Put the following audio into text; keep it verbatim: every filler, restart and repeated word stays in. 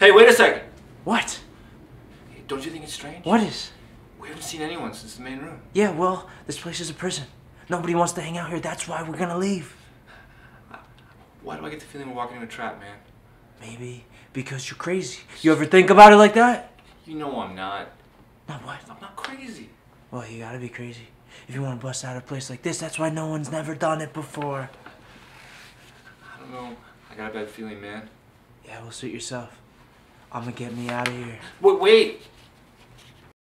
Hey, wait a second. What? Hey, don't you think it's strange? What is? We haven't seen anyone since the main room. Yeah, well, this place is a prison. Nobody wants to hang out here. That's why we're gonna leave. Why do I get the feeling we're walking in a trap, man? Maybe because you're crazy. You ever think about it like that? You know I'm not. Not what? I'm not crazy. Well, you gotta be crazy. If you want to bust out of a place like this, that's why no one's never done it before. I don't know. I got a bad feeling, man. Yeah, well, suit yourself. I'm gonna get me out of here. Wait, wait!